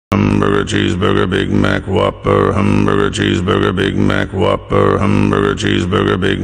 hamburger, cheeseburger, Big Mac, whopper, hamburger, cheeseburger, Big Mac, whopper, hamburger, cheeseburger, Big